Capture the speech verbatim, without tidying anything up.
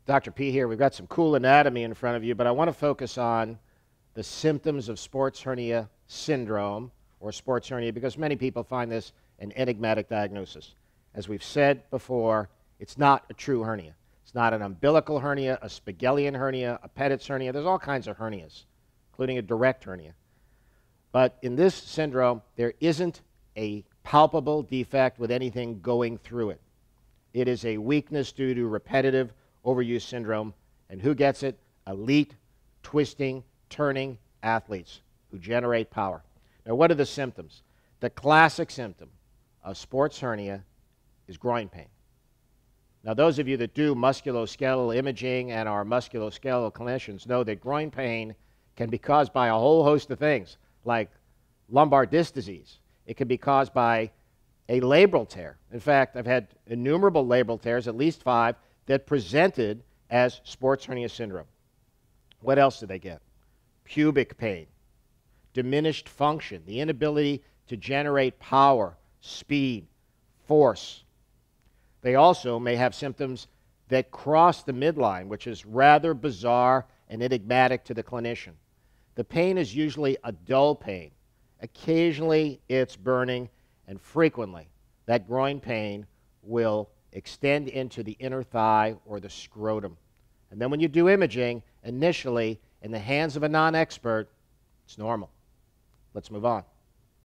Doctor P here. We've got some cool anatomy in front of you, but I want to focus on the symptoms of sports hernia syndrome or sports hernia because many people find this an enigmatic diagnosis. As we've said before, it's not a true hernia. It's not an umbilical hernia, a Spigelian hernia, a Pettit's hernia. There's all kinds of hernias, including a direct hernia. But in this syndrome, there isn't a palpable defect with anything going through it. It is a weakness due to repetitive overuse syndrome. And who gets it? Elite, twisting, turning athletes who generate power. Now, what are the symptoms? The classic symptom of sports hernia is groin pain. Now, those of you that do musculoskeletal imaging and are musculoskeletal clinicians know that groin pain can be caused by a whole host of things, like lumbar disc disease. It can be caused by a labral tear. In fact, I've had innumerable labral tears, at least five, that presented as sports hernia syndrome. What else do they get? Pubic pain, diminished function, the inability to generate power, speed, force. They also may have symptoms that cross the midline, which is rather bizarre and enigmatic to the clinician. The pain is usually a dull pain. Occasionally it's burning, and frequently that groin pain will extend into the inner thigh or the scrotum. And then when you do imaging, initially, in the hands of a non-expert, it's normal. Let's move on.